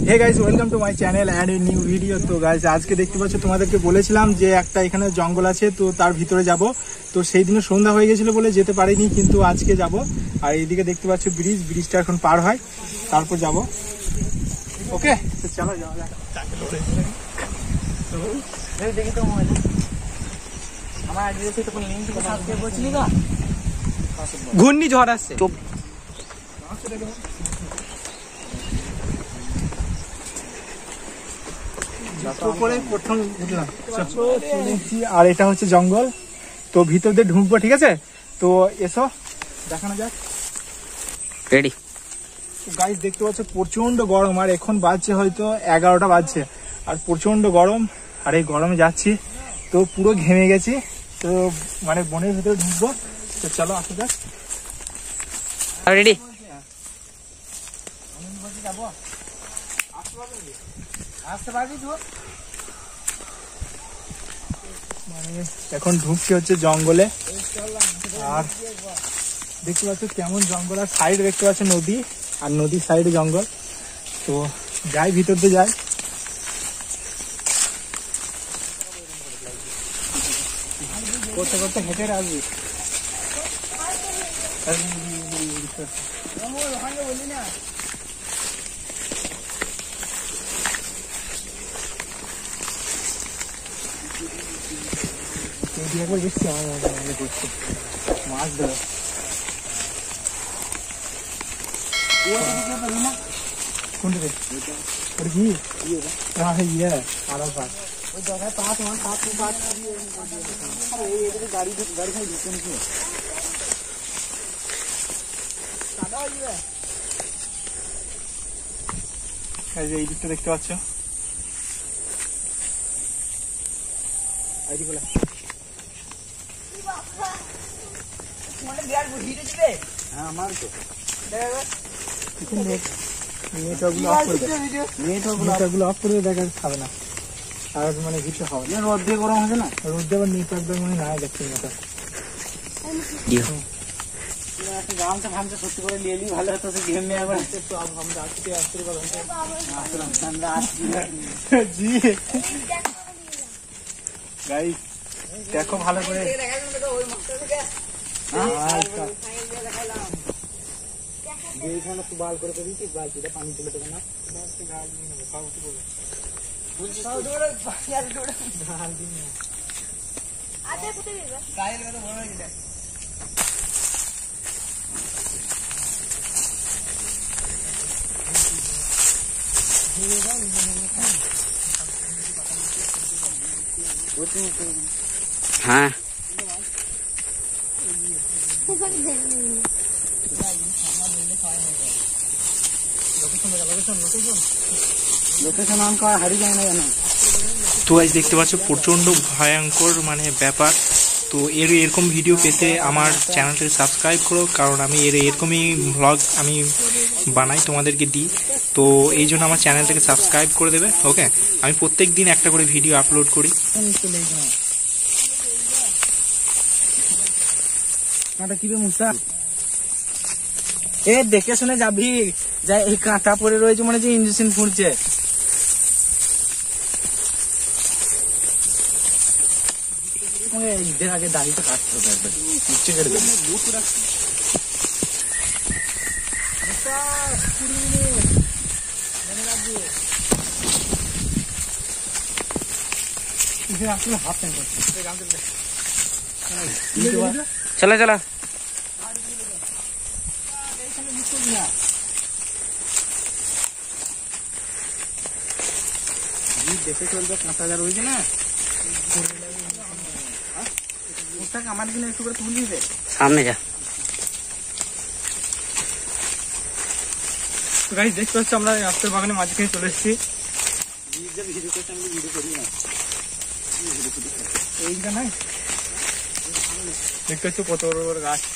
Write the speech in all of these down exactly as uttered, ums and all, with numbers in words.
Hey guys, welcome to my channel and a new video. তো guys, আজকে দেখতে পাচ্ছ, তোমাদেরকে বলেছিলাম যে একটা এখানে জঙ্গল আছে, তো তার ভিতরে যাব। তো সেই দিনে সন্ধ্যা হয়ে গেছিল বলে যেতে পারিনি, কিন্তু আজকে যাব। আর এইদিকে দেখতে পাচ্ছ ব্রিজ, ব্রিজটা এখন পার হয়, তারপর যাব। ওকে, তো চলো যাওয়া যাক। দেখি তো আমার ঘূর্ণিঝড় আসছে। আর এটা হচ্ছে জঙ্গল, তো ভিতর দিয়ে ঢুকবো, ঠিক আছে? তো এসো দেখানো যাক। রেডি। গাইস, দেখতে পাচ্ছ প্রচন্ড গরম, আর এখন বাজছে হয়তো এগারোটা বাজছে, আর প্রচন্ড গরম। আর এই গরমে যাচ্ছি, তো পুরো ঘেমে গেছি। তো মানে বনের ভিতরে ঢুকবো, তো চলো আসা যাক। রেডি। মানে এখন ঢুকছি হচ্ছে জঙ্গলে, আর দেখতে পাচ্ছ কেমন জঙ্গল, আর সাইডে দেখতে পাচ্ছ নদী, আর নদীর সাইডে জঙ্গল। তো যাই, ভিতর দিয়ে যাই। করতে করতে হেঁটে আসবি। মাছ ধরে কোনটা কি ইয়ে আরো পাঁচ ওই জায়গায় পাঁচ আমার পাঁচ পাঁচ গাড়ি গাড়ি খাই ঢুকে নাকি এই যে এই দিকটা দেখতে পাচ্ছ, আইডি বলে আমার তো নেটওয়ার্কগুলো অফ করে দেখা খাবে না, আর মানে কিছু হবে না। রোদ দিয়ে গরম হবে না, রোদ দিয়ে আবার নেটওয়ার্ক মানে না দেখছি মতো। গামছা ফামছা সত্যি করে নিয়ে এলি ভালো হতো, ঘেম নিয়ে আবার জি গাইস দেখো ভালো করে। এইখানে তো বাল করে দিচ্ছিস, বালতিটা পানি তুলে দেবে না। হ্যাঁ, তো আজ দেখতে পাচ্ছ প্রচন্ড ভয়ঙ্কর মানে ব্যাপার। তো এর এরকম ভিডিও পেতে আমার চ্যানেলটাকে সাবস্ক্রাইব করো, কারণ আমি এর এরকমই ভ্লগ আমি বানাই, তোমাদেরকে দিই। তো এই জন্য আমার চ্যানেলটাকে সাবস্ক্রাইব করে দেবে। ওকে, আমি প্রত্যেক দিন একটা করে ভিডিও আপলোড করি। এ দেখে শুনে যাবি, যা এই কাঁটা পড়ে রয়েছে মনে হচ্ছে ইঞ্জেকশন ফুটছে। ঈদের আগে দাড়িটা কাটতে হবে, একবার ইচ্ছে করে দেবে। চলা চলা দেখে চলবে, পাঁচ হাজার হয়েছে না। আমার কিনে একটু করে তুলি দে, সামনে যা। গাইস দেখতে পাচ্ছি আমরা রাস্তার বাগানের মাঝখানে চলে এসেছি। এইটা নাই, দেখতে পাচ্ছ কত বড় বড় গাছ।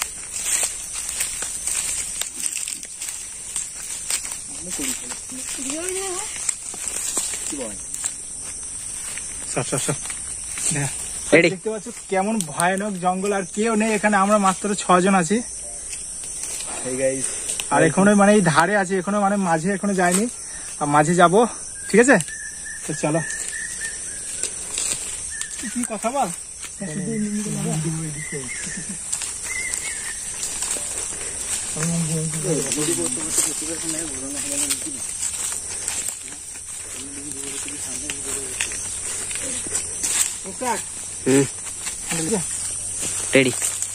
দেখতে পাচ্ছ কেমন ভয়ানক জঙ্গল, আর কেউ নেই এখানে, আমরা মাত্র ছজন আছি। আর এখনো মানে এই ধারে আছে, এখনো মানে মাঝে এখনো যায়নি। আর মাঝে যাব, ঠিক আছে? তো চলো, কি কথা বল। রেডি।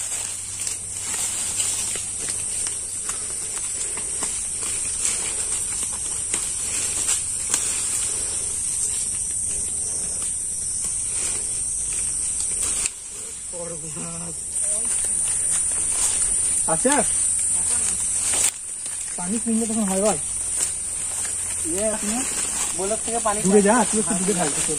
আচ্ছা, পানি কিনলে তখন হয় বল। বোলার থেকে পানি দূরে যা, তুই একটু দূরে থাকবে। চল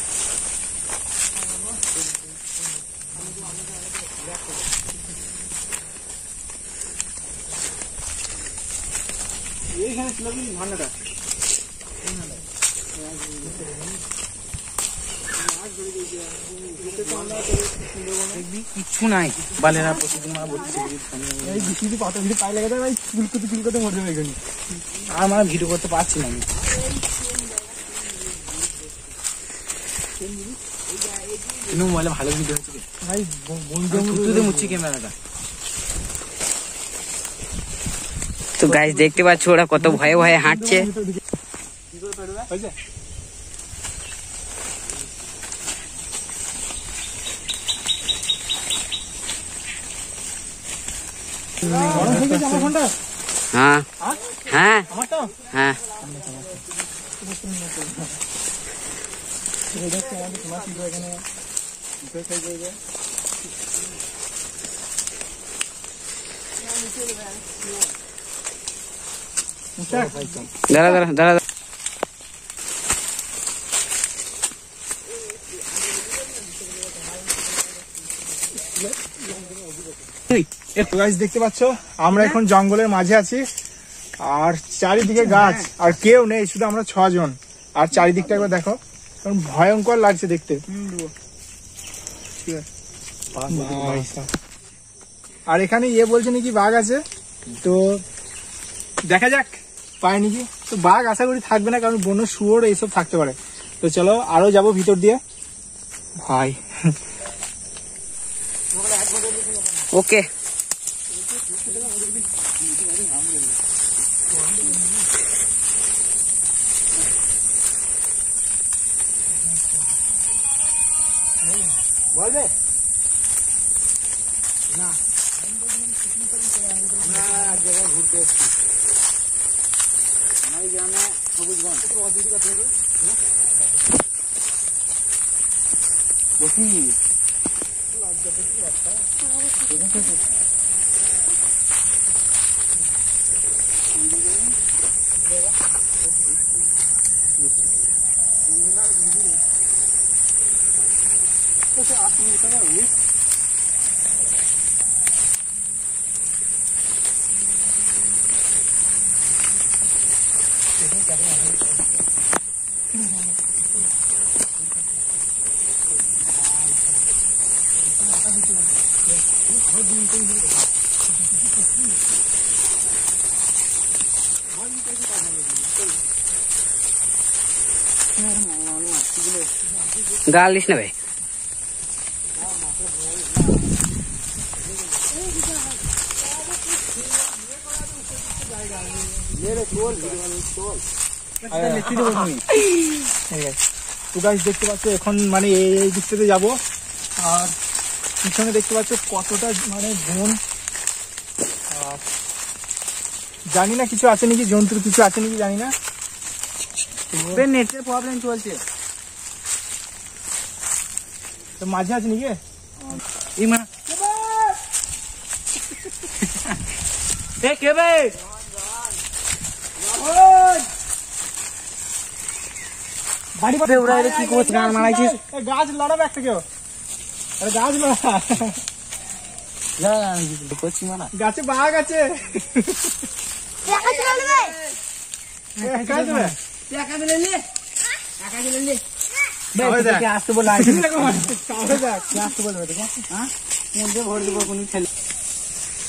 এইখানে ছিল কি ভান্ডাটা? কিচ্ছু নাই, বালেরা প্রতিদিন মারা বলছে এই বৃষ্টি কত ভিড় পাই লাগে ভাই, চুলকতে চুলকতে মরে যাবে এখানে। আর মানে ভিডিও করতে পারছি না আমি। কিন্তু মোবাইলে ভালো ভিডিও হচ্ছে ভাই, বন্ধু মুচ্ছি ক্যামেরাটা। তো গাইস দেখতে পাচ্ছ ওরা কত ভয়ে ভয়ে হাঁটছে। হ্যাঁ হ্যাঁ হ্যাঁ দাঁড়া দাঁড়া দাঁড়া দেখতে পাচ্ছ আমরা এখন জঙ্গলের মাঝে আছি, আর চারিদিকে গাছ, আর কেউ নেই, শুধু আমরা ছজন। আর চারিদিকটা একবার দেখো, কারণ ভয়ঙ্কর লাগছে দেখতে। আর এখানে ইয়ে বলছে নাকি বাঘ আছে, তো দেখা যাক পাই নাকি। তো বাঘ আশা করি থাকবে না, কারণ বন্য শুয়োর এইসব থাকতে পারে। তো চলো আরো যাবো ভিতর দিয়ে ভাই। ওকে বলবে না, আমরা এক জায়গায় ঘুরতে এসেছি। আমার গ্রামে সবুজগঞ্জ বসি গালিস না ভাই। তো গাইস দেখতে পাচ্ছ এখন মানে এই দিক থেকে যাবো, আর পিছনে দেখতে পাচ্ছ কতটা মানে বন। জানি না কিছু আছে নাকি, জন্তুর কিছু আছে নাকি জানি না। নেটের প্রবলেম চলছে, তো মাঝে আছে নাকি এই মা এ কে ভাই বাড়ি বাড়ি ওরা কি করছ, গান মারাইছিস? গাছ লড়াবে একটা কেউ, আরে গাছ লড়া, করছি মানা গাছে বাঘ আছে। আসতে বলে আসতে বলবে তো, হ্যাঁ মধ্যে ভোট দেবো কোন ছেলে।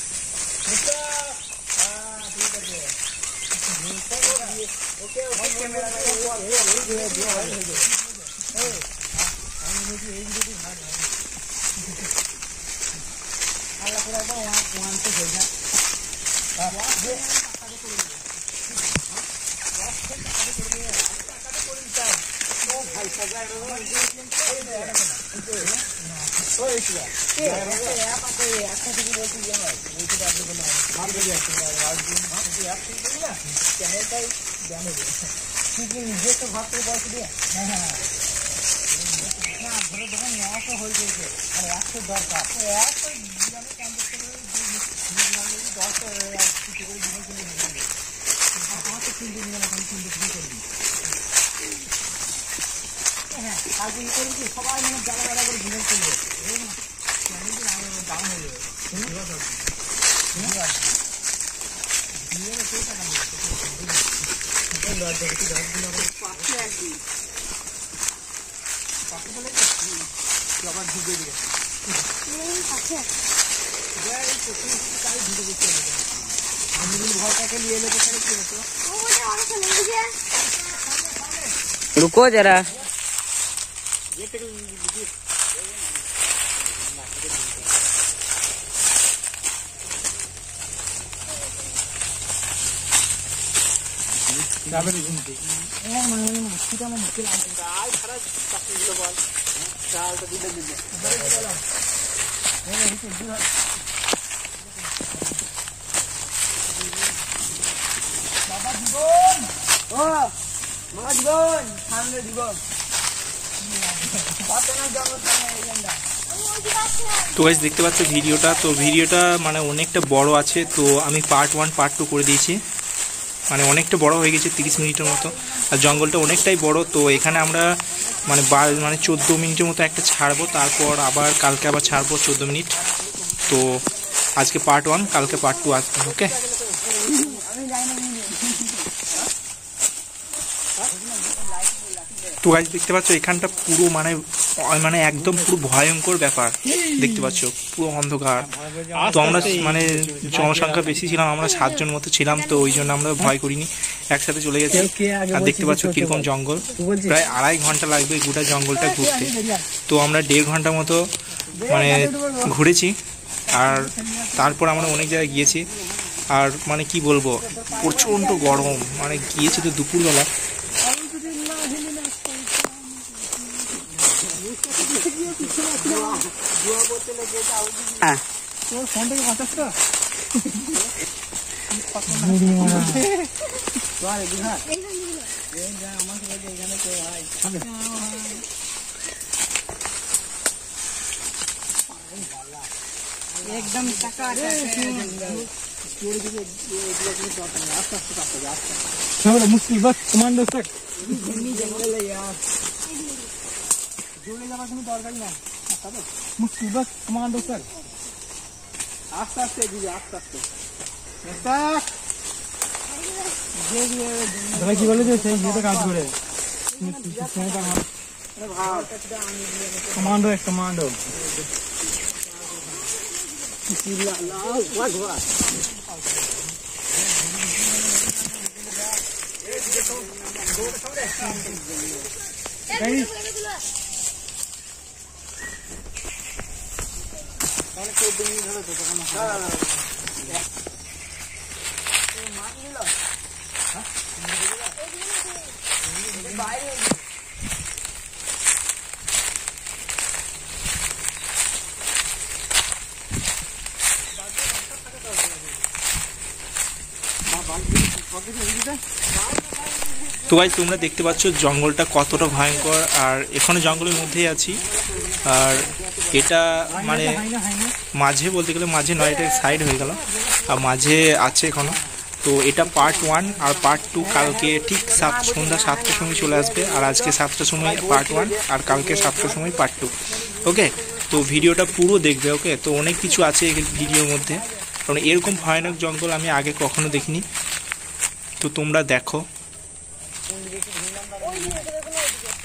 ওকে रुको जरा। তো গাইস দেখতে পাচ্ছ ভিডিওটা, তো ভিডিওটা মানে অনেকটা বড় আছে, তো আমি পার্ট ওয়ান পার্ট টু করে দিয়েছি, মানে অনেকটা বড় হয়ে গেছে তিরিশ মিনিটের মতো, আর জঙ্গলটা অনেকটাই বড়। তো এখানে আমরা মানে মানে চোদ্দো মিনিটের মতো একটা ছাড়বো, তারপর আবার কালকে আবার ছাড়বো চোদ্দো মিনিট। তো আজকে পার্ট ওয়ান, কালকে পার্ট টু আসবে। ওকে, তো গাইস দেখতে পাচ্ছ এখানটা পুরো মানে মানে একদম পুরো ভয়ঙ্কর ব্যাপার দেখতে পাচ্ছ, পুরো অন্ধকার। তো আমরা মানে জনসংখ্যা বেশি ছিলাম, আমরা সাতজন মতো ছিলাম, তো ওই জন্য আমরা ভয় করিনি, একসাথে চলে গেছি। আর দেখতে পাচ্ছ কিরকম জঙ্গল, প্রায় আড়াই ঘন্টা লাগবে গোটা জঙ্গলটা ঘুরতে। তো আমরা দেড় ঘন্টা মতো মানে ঘুরেছি, আর তারপর আমরা অনেক জায়গায় গিয়েছি। আর মানে কি বলবো, প্রচণ্ড গরম, মানে গিয়েছি তো দুপুরবেলা। एकदम मुश्किल बस कमांडो तक मुश्किल बस कमांडो तक आस्ते आस्ते दीजिए आस्ते आस्ते দাদা কি বলে যে সেই ইয়েতে কাজ করে কমান্ডো এক কমান্ডো তো গাইস তোমরা দেখতে পাচ্ছ জঙ্গলটা কতটা ভয়ঙ্কর, আর এখানে জঙ্গলের মধ্যেই আছি। আর এটা মানে মাঝে বলতে গেলে মাঝে নয়, এটা সাইড হয়ে গেল, আর মাঝে আছে এখনো। তো এটা পার্ট ওয়ান, আর পার্ট টু কালকে ঠিক সাত সন্ধ্যা সাতটার সময় চলে আসবে। আর আজকে সাতটার সময় পার্ট ওয়ান, আর কালকে সাতটার সময় পার্ট টু। ওকে, তো ভিডিওটা পুরো দেখবে। ওকে, তো অনেক কিছু আছে এই ভিডিওর মধ্যে, কারণ এরকম ভয়ানক জঙ্গল আমি আগে কখনো দেখিনি। তো তোমরা দেখো।